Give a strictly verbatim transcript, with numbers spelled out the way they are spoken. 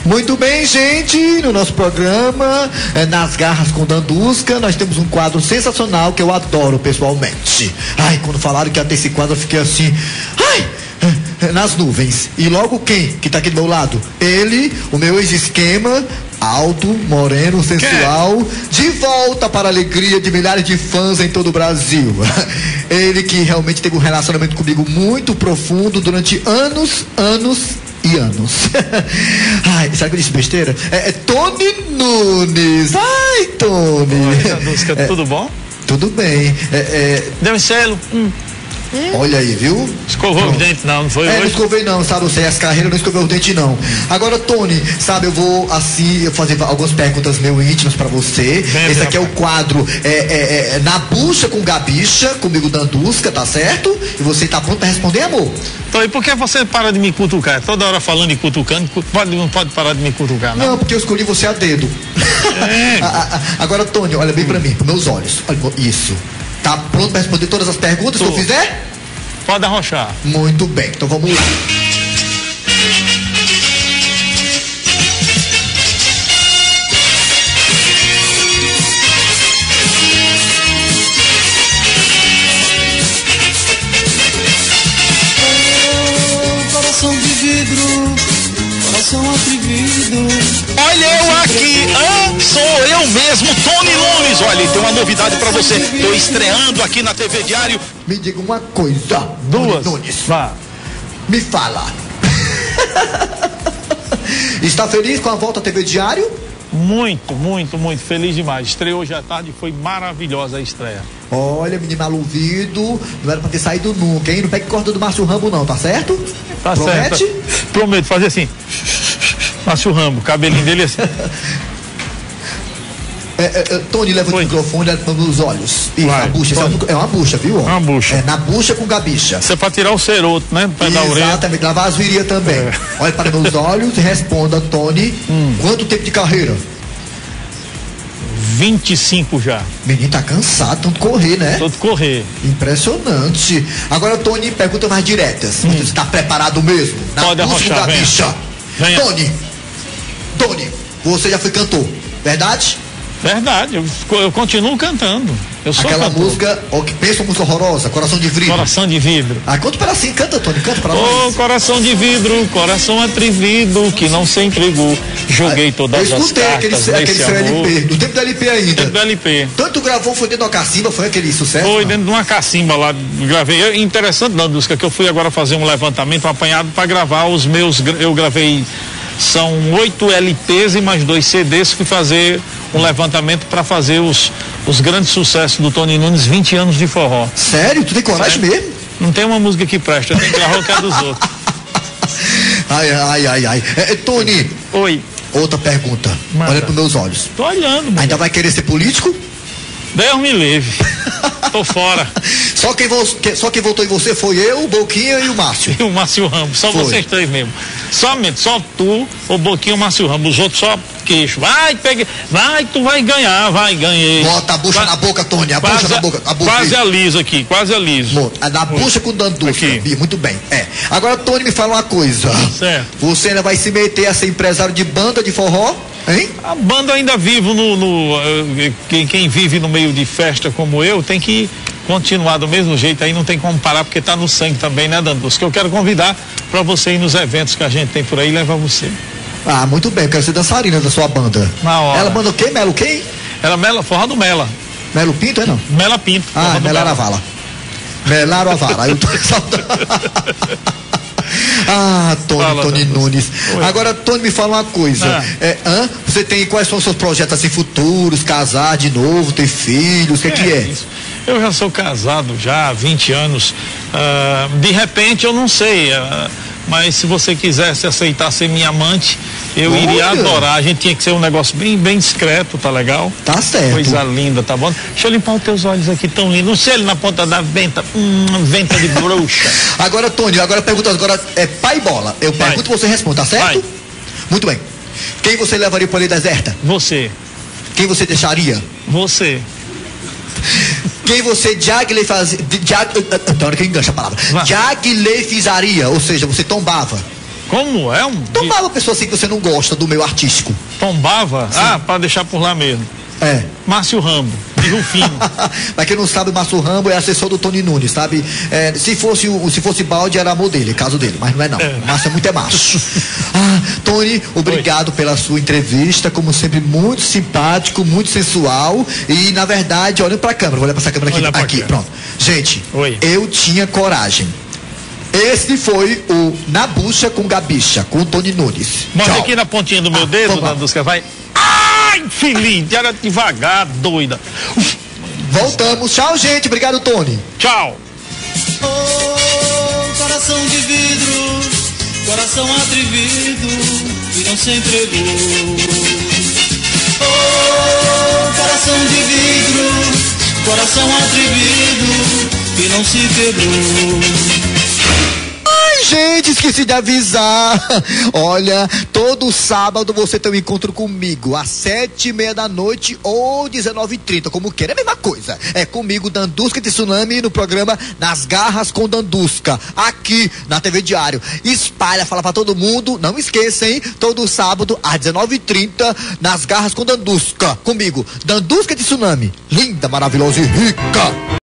Muito bem, gente, no nosso programa, é, Nas Garras com Dandusca, nós temos um quadro sensacional que eu adoro pessoalmente. Ai, quando falaram que ia ter esse quadro, eu fiquei assim, ai, nas nuvens. E logo quem que tá aqui do meu lado? Ele, o meu ex-esquema, alto, moreno, sensual, de volta para a alegria de milhares de fãs em todo o Brasil. Ele que realmente teve um relacionamento comigo muito profundo durante anos, anos e anos. Ai, será que eu disse besteira? É, é Tony Nunes. Ai, Tony. Oi, música, é, tudo bom? Tudo bem. É, é... Deu um selo. Hum. Olha aí, viu? Escovou os dentes não, não foi é, hoje? não escovei não, sabe? Você, as carreiras não escovei os dentes não. Agora, Tony, sabe, eu vou assim, eu fazer algumas perguntas meio íntimas pra você. Bem, Esse aqui rapaz. é o quadro é, é, é, Na Bucha com Gabicha, comigo Dandusca, tá certo? E você tá pronto pra responder, amor? Então, e por que você para de me cutucar? Toda hora falando e cutucando, pode, não pode parar de me cutucar, não? Não, porque eu escolhi você a dedo. É. Agora, Tony, olha bem pra mim, pros meus olhos. Olha, isso. Tá pronto pra responder todas as perguntas Tô. que eu fizer? Pode arrochar. Muito bem, então vamos lá. Oh, coração de vidro, coração atrevido. Olha eu aqui, ah, sou eu mesmo, Tony Nunes. Olha, tem uma novidade pra você. Tô estreando aqui na T V Diário. Me diga uma coisa, Duas. Tony Nunes. Vá. Me fala. Está feliz com a volta à T V Diário? Muito, muito, muito feliz demais. Estreou hoje à tarde, foi maravilhosa a estreia. Olha, menino maluvido, não era pra ter saído nunca, hein? Não pega corda do Márcio Rambo não, tá certo? Tá Promete? certo. Prometo fazer assim. Márcio Rambo, cabelinho dele assim. É, é, Tony, leva Foi. o microfone nos olhos. Isso, Vai, na bucha. É uma bucha, viu? É uma bucha. É na bucha com gabicha. Isso é pra tirar o ceroto, né? Pra dar orelha. Exatamente, lavar as virilhas também. É. Olha para meus olhos e responda, Tony. Hum. Quanto tempo de carreira? vinte e cinco já. Menino tá cansado, tanto correr, né? Tanto correr. Impressionante. Agora, Tony, pergunta mais diretas. Hum. Você tá preparado mesmo? Na Pode bucha com arrochar, gabicha. Venha. Tony, Tony, você já foi cantor, verdade? Verdade, eu, eu continuo cantando. Eu sou Aquela cantor. música, oh, que pensa uma música horrorosa, Coração de Vidro. Coração de Vidro. Ah, conta para assim, canta, Tony, canta pra nós. Ô, oh, coração de vidro, coração atrevido, que não se entregou. Joguei todas as cartas. Eu escutei aquele, aquele seu L P, do tempo do L P ainda. Tempo do L P. Tanto gravou, foi dentro de uma cacimba, foi aquele sucesso? Foi não? dentro de uma cacimba lá, gravei. É interessante, Dandusca, que eu fui agora fazer um levantamento, um apanhado para gravar os meus, eu gravei, são oito L Ps e mais dois C Ds, fui fazer um levantamento para fazer os, os grandes sucessos do Tony Nunes, vinte anos de forró. Sério? Tu tem coragem é. mesmo? Não tem uma música que presta, eu tenho que gravar o que é dos outros. Ai, ai, ai, ai. É, Tony. Oi. Outra pergunta. Manda. Olha pros meus olhos. Tô olhando. Mano. Ainda vai querer ser político? Deus me livre. Tô fora. Só quem, vo só quem votou em você foi eu, o Boquinha e o Márcio. E o Márcio Ramos, só foi. vocês três mesmo. Somente, só tu, o Boquinha e o Márcio Ramos. Os outros só queixo. Vai, pegue, vai, tu vai ganhar, vai, ganhei. Bota a bucha Qua, na boca, Tony, a bucha na boca. A boca. Quase aliso aqui, quase aliso. Na bucha com Dandusca. Muito bem. É. Agora, Tony, me fala uma coisa. Certo. Você ainda vai se meter a ser empresário de banda de forró? Hein? A banda ainda vive no, no quem, quem vive no meio de festa como eu tem que continuar do mesmo jeito, aí não tem como parar porque tá no sangue também, né, Dandusca? Que eu quero convidar para você ir nos eventos que a gente tem por aí e levar você. Ah, muito bem, eu quero ser dançarina da sua banda. Na hora. Ela manda o quê? Melo quem? Ela Mela, forró do Mela. Melo Pinto, é não? Mela Pinto. Ah, Melaro Avala. Melaro Avala. Eu tô Ah, Tony, fala, Tony Nunes. Oi. Agora, Tony, me fala uma coisa. Ah. É, hã? Você tem, quais são os seus projetos assim futuros? Casar de novo, ter filhos, o que é, que é? Isso. Eu já sou casado já há vinte anos. Uh, de repente, eu não sei. Uh, mas se você quisesse aceitar ser minha amante, eu Olha. iria adorar. A gente tinha que ser um negócio bem, bem discreto, tá legal? Tá certo. Coisa linda, tá bom? Deixa eu limpar os teus olhos aqui, tão lindo. Não sei ele na ponta da venta, hum, venta de bruxa. Agora, Tony, agora pergunta, agora é pai bola. Eu Vai. pergunto, você responde, tá certo? Vai. Muito bem. Quem você levaria para a ilha deserta? Você. Quem você deixaria? Você. Quem você jagle fazia. Jag, então, que engancha a palavra. Jagle fizaria, ou seja, você tombava. Como é um... Tombava uma pessoa assim que você não gosta do meio artístico. Tombava? Sim. Ah, pra deixar por lá mesmo. É. Márcio Rambo, de Rufino. Pra quem não sabe, o Márcio Rambo é assessor do Tony Nunes, sabe? É, se fosse o, se fosse balde, era amor dele, caso dele, mas não é não. É. Márcio é muito é macho. Ah, Tony, obrigado Oi. pela sua entrevista, como sempre, muito simpático, muito sensual. E, na verdade, olha pra câmera, vou olhar pra essa câmera aqui. Olha aqui, câmera. Pronto. Gente, Oi. eu tinha coragem. Esse foi o Na Bucha com Gabicha, com o Tony Nunes. Mostra aqui na pontinha do meu ah, dedo, Dandusca, vai. Ai, filhinho, era devagar, doida. Voltamos. Tchau, gente. Obrigado, Tony. Tchau. Oh, coração de vidro, coração atrevido, que não se entregou. Oh, coração de vidro, coração atrevido, que não se quebrou. Gente, esqueci de avisar. Olha, todo sábado você tem um encontro comigo às sete e meia da noite ou dezenove e trinta, como queira, é a mesma coisa. É comigo, Dandusca Tsunami, no programa Nas Garras com Dandusca, aqui na T V Diário. Espalha, fala pra todo mundo. Não esqueça, hein? Todo sábado às dezenove e trinta, Nas Garras com Dandusca, comigo, Dandusca Tsunami, linda, maravilhosa e rica.